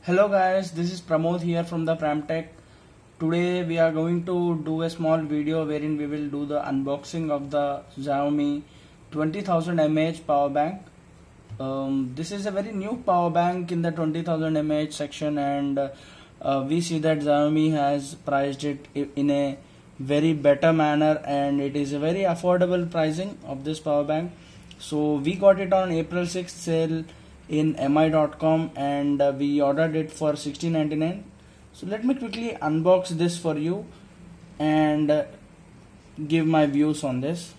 Hello guys, this is Pramod here from the Pramtech. Today we are going to do a small video wherein we will do the unboxing of the Xiaomi 20,000 mAh power bank. This is a very new power bank in the 20,000 mAh section, and we see that Xiaomi has priced it in a very better manner, and it is a very affordable pricing of this power bank. So we got it on April 6th sale in mi.com, and we ordered it for $16.99. So let me quickly unbox this for you and give my views on this.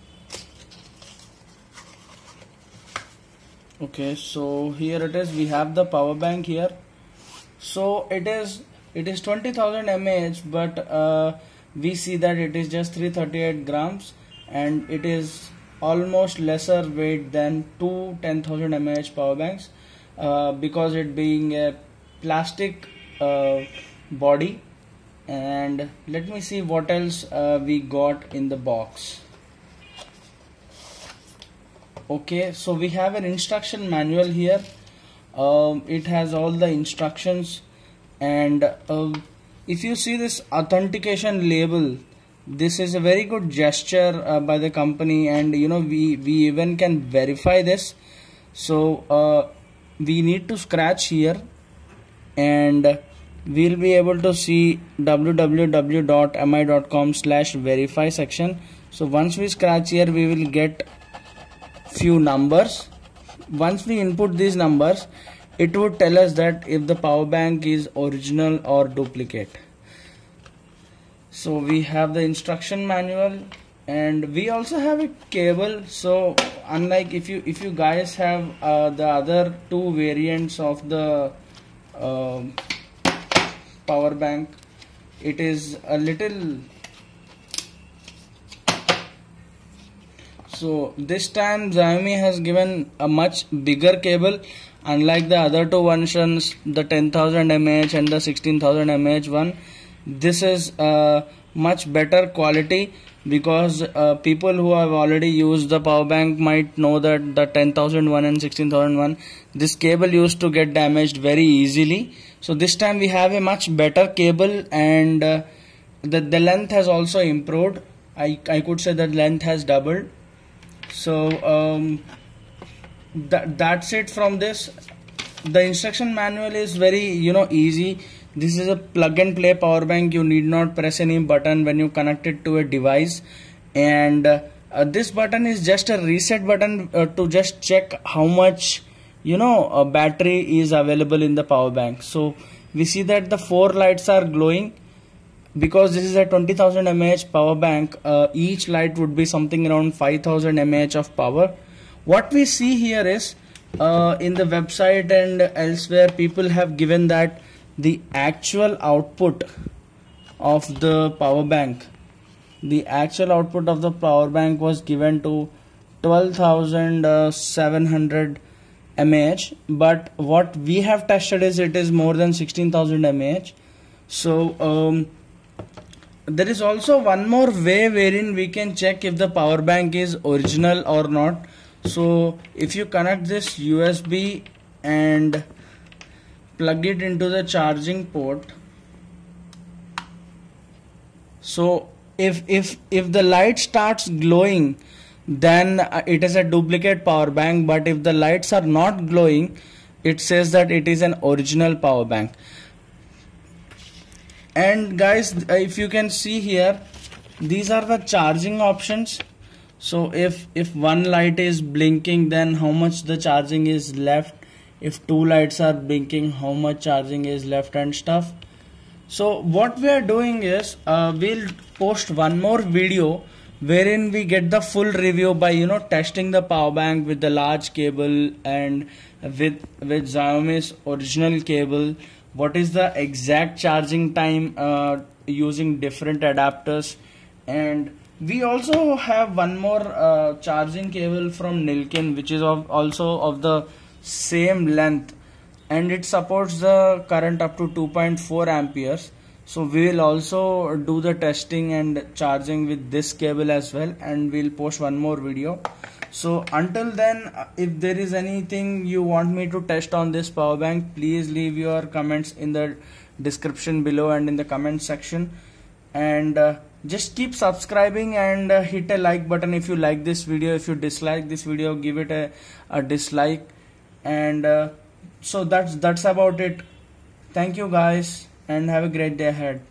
Okay, so here it is. We have the power bank here. So it is 20,000 mAh, but we see that it is just 338 grams, and it is almost lesser weight than two 10,000 mAh power banks, because it being a plastic body. And let me see what else we got in the box. Okay, so we have an instruction manual here. It has all the instructions, and if you see this authentication label, this is a very good gesture by the company, and we even can verify this. So we need to scratch here, and we'll be able to see www.mi.com/verify section. So once we scratch here, we will get few numbers. Once we input these numbers, it would tell us that if the power bank is original or duplicate. So we have the instruction manual, and we also have a cable. So unlike if you guys have the other two variants of the power bank, it is a little. So this time Xiaomi has given a much bigger cable, unlike the other two versions, the 10,000 mAh and the 16,000 mAh one. This is much better quality, because people who have already used the power bank might know that the 10,001 and 16,001, this cable used to get damaged very easily. So this time we have a much better cable, and the length has also improved. I could say that length has doubled. So that's it from this. The instruction manual is very easy. This is a plug and play power bank. You need not press any button when you connect it to a device, and this button is just a reset button to just check how much a battery is available in the power bank. So we see that the 4 lights are glowing, because this is a 20,000 mAh power bank. Each light would be something around 5,000 mAh of power. What we see here is in the website and elsewhere, people have given that the actual output of the power bank, was given to 12,700 mAh, but what we have tested is it is more than 16,000 mAh. So there is also one more way wherein we can check if the power bank is original or not. So if you connect this USB and plug it into the charging port, so if the light starts glowing, then it is a duplicate power bank. But if the lights are not glowing, it says that it is an original power bank. And guys, if you can see here, these are the charging options. So if one light is blinking, then how much the charging is left. If 2 lights are blinking, how much charging is left, and stuff. So what we are doing is we'll post one more video wherein we get the full review by testing the power bank with the large cable and with Xiaomi's original cable. What is the exact charging time using different adapters. And we also have one more charging cable from Nilkin, which is also of the same length, and it supports the current up to 2.4 amperes. So we will also do the testing and charging with this cable as well, and we'll post one more video. So until then, if there is anything you want me to test on this power bank, please leave your comments in the description below and in the comment section. And just keep subscribing and hit a like button if you like this video. If you dislike this video, give it a dislike. And so that's about it. Thank you guys, and have a great day ahead.